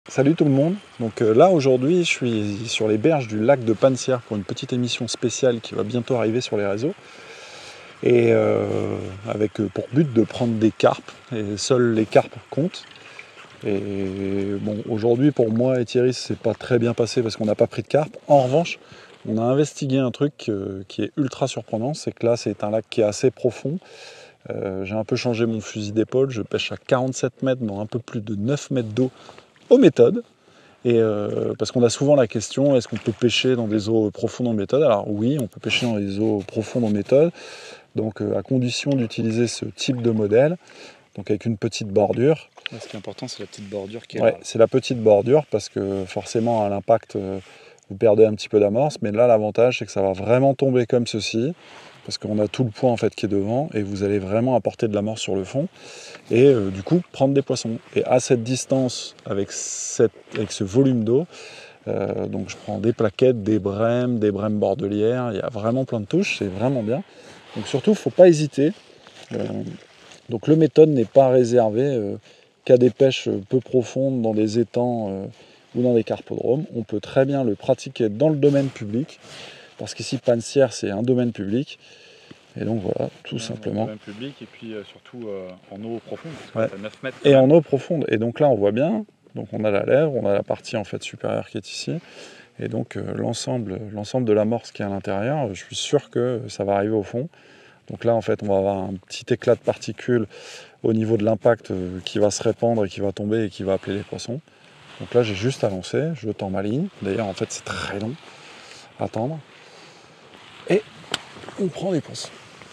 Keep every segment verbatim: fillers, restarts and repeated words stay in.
Salut tout le monde. Donc euh, là aujourd'hui je suis sur les berges du lac de Pansière pour une petite émission spéciale qui va bientôt arriver sur les réseaux. Et euh, avec euh, pour but de prendre des carpes. Et seuls les carpes comptent. Et bon, aujourd'hui pour moi et Thierry c'est pas très bien passé parce qu'on n'a pas pris de carpes. En revanche, on a investigué un truc euh, qui est ultra surprenant, c'est que là c'est un lac qui est assez profond. Euh, j'ai un peu changé mon fusil d'épaule, je pêche à quarante-sept mètres dans un peu plus de neuf mètres d'eau aux méthodes. Et euh, parce qu'on a souvent la question, est-ce qu'on peut pêcher dans des eaux profondes en méthode? Alors oui, on peut pêcher dans les eaux profondes en méthode, donc euh, à condition d'utiliser ce type de modèle, donc avec une petite bordure. Ouais, ce qui est important, c'est la petite bordure qui est Ouais, là. c'est la petite bordure parce que forcément à l'impact, euh, vous perdez un petit peu d'amorce, mais là l'avantage c'est que ça va vraiment tomber comme ceci, parce qu'on a tout le poids en fait qui est devant, et vous allez vraiment apporter de l'amorce sur le fond. Et euh, du coup prendre des poissons. Et à cette distance, avec, cette, avec ce volume d'eau, euh, donc je prends des plaquettes, des brèmes, des brèmes bordelières, il y a vraiment plein de touches, c'est vraiment bien. Donc surtout, il ne faut pas hésiter. Euh, donc le méthode n'est pas réservé euh, qu'à des pêches peu profondes dans des étangs euh, ou dans des carpodromes. On peut très bien le pratiquer dans le domaine public, parce qu'ici Pansière c'est un domaine public. Et donc voilà, tout Ouais, simplement. domaine public et puis euh, surtout euh, en eau profonde, parce que Ouais. là, t'as neuf mètres. Et en eau profonde. Et donc là, on voit bien. Donc on a la lèvre, on a la partie en fait supérieure qui est ici. Et donc euh, l'ensemble, l'ensemble de l'amorce qui est à l'intérieur, je suis sûr que ça va arriver au fond. Donc là, en fait, on va avoir un petit éclat de particules au niveau de l'impact euh, qui va se répandre et qui va tomber et qui va appeler les poissons. Donc là, j'ai juste à lancer, je tends ma ligne. D'ailleurs, en fait, c'est très long à tendre. Et on prend les poissons.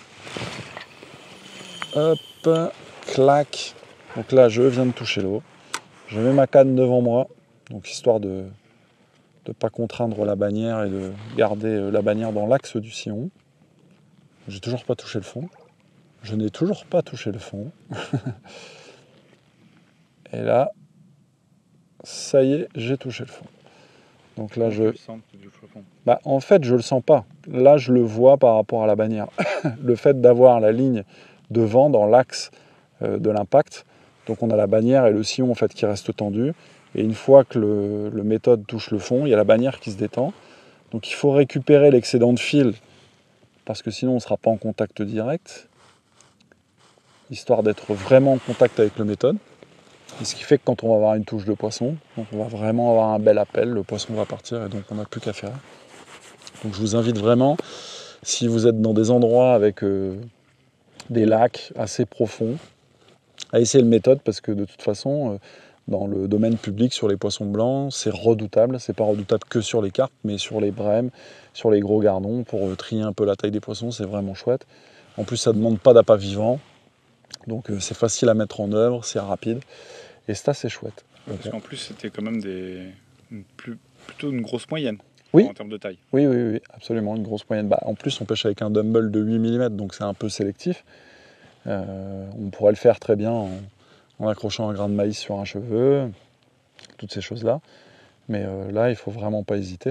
Hop, clac. Donc là, je viens de toucher l'eau. Je mets ma canne devant moi, donc histoire de ne pas contraindre la bannière et de garder la bannière dans l'axe du sillon. J'ai toujours pas touché le fond. Je n'ai toujours pas touché le fond. Et là, ça y est, j'ai touché le fond. Donc là, Comment je... tu le sens que tu touches le fond? Bah, en fait, je le sens pas. Là, je le vois par rapport à la bannière. Le fait d'avoir la ligne devant dans l'axe euh, de l'impact, donc on a la bannière et le sillon en fait qui reste tendu. Et une fois que le, le méthode touche le fond, il y a la bannière qui se détend. Donc il faut récupérer l'excédent de fil, parce que sinon on ne sera pas en contact direct, histoire d'être vraiment en contact avec le méthode. Et ce qui fait que quand on va avoir une touche de poisson, donc on va vraiment avoir un bel appel, le poisson va partir et donc on n'a plus qu'à faire. Donc je vous invite vraiment, si vous êtes dans des endroits avec euh, des lacs assez profonds, à essayer le méthode, parce que de toute façon, euh, dans le domaine public, sur les poissons blancs, c'est redoutable. C'est pas redoutable que sur les carpes, mais sur les brèmes, sur les gros gardons, pour euh, trier un peu la taille des poissons, c'est vraiment chouette. En plus, ça ne demande pas d'appât vivant, donc euh, c'est facile à mettre en œuvre, c'est rapide, et ça, c'est chouette. Parce okay. qu'en plus, c'était quand même des... une plus... plutôt une grosse moyenne. Oui. En termes de taille. Oui, oui, oui, absolument, une grosse moyenne. Bah, en plus, on pêche avec un dumbbell de huit millimètres, donc c'est un peu sélectif. Euh, on pourrait le faire très bien en, en accrochant un grain de maïs sur un cheveu, toutes ces choses-là. Mais euh, là, il ne faut vraiment pas hésiter.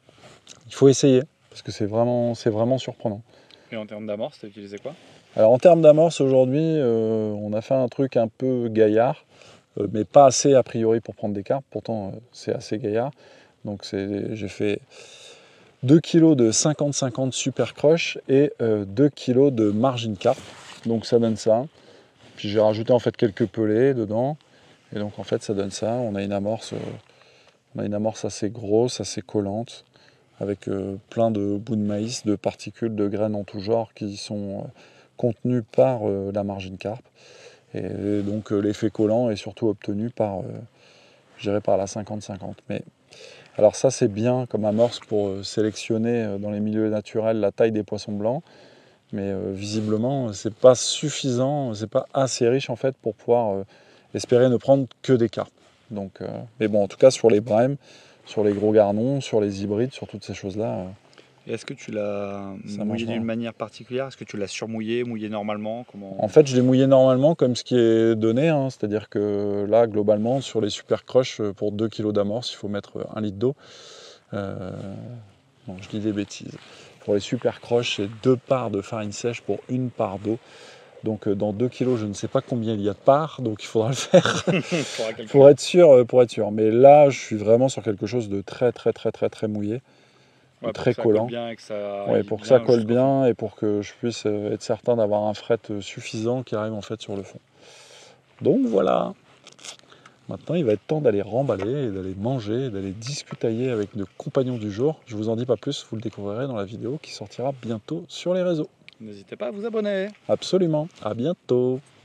Il faut essayer, parce que c'est vraiment, c'est vraiment surprenant. Et en termes d'amorce, tu as utilisé quoi? Alors en termes d'amorce, aujourd'hui, euh, on a fait un truc un peu gaillard, euh, mais pas assez a priori pour prendre des carpes. Pourtant, euh, c'est assez gaillard. Donc j'ai fait deux kilos de cinquante cinquante super crush et euh, deux kilos de margin carp. Donc ça donne ça. Puis j'ai rajouté en fait quelques pelés dedans. Et donc en fait ça donne ça. On a une amorce, euh, on a une amorce assez grosse, assez collante, avec euh, plein de bouts de maïs, de particules, de graines en tout genre qui sont euh, contenues par euh, la margin carp. Et, et donc euh, l'effet collant est surtout obtenu par, euh, je dirais par la cinquante cinquante. Mais alors ça c'est bien comme amorce pour euh, sélectionner euh, dans les milieux naturels la taille des poissons blancs. Mais euh, visiblement, c'est pas suffisant, c'est pas assez riche en fait pour pouvoir euh, espérer ne prendre que des carpes. Donc, euh, mais bon, en tout cas sur les brèmes, sur les gros gardons, sur les hybrides, sur toutes ces choses-là. Euh, Et est-ce que tu l'as mouillé d'une manière particulière? Est-ce que tu l'as surmouillé, mouillé normalement? Comment... En fait, je l'ai mouillé normalement comme ce qui est donné, hein, c'est-à-dire que là, globalement, sur les super crush, pour deux kilos d'amorce, il faut mettre un litre d'eau. Euh, non, je dis des bêtises. Pour les super crush, c'est deux parts de farine sèche pour une part d'eau. Donc dans deux kilos, je ne sais pas combien il y a de parts, donc il faudra le faire pour être sûr, pour être sûr. Mais là, je suis vraiment sur quelque chose de très très très très très mouillé, ouais, très pour collant. Que ça colle bien et que ça ouais, pour que ça colle bien et pour que je puisse être certain d'avoir un fret suffisant qui arrive en fait sur le fond. Donc voilà. Maintenant, il va être temps d'aller remballer, et d'aller manger, et d'aller discutailler avec nos compagnons du jour. Je vous en dis pas plus, vous le découvrirez dans la vidéo qui sortira bientôt sur les réseaux. N'hésitez pas à vous abonner. Absolument, à bientôt.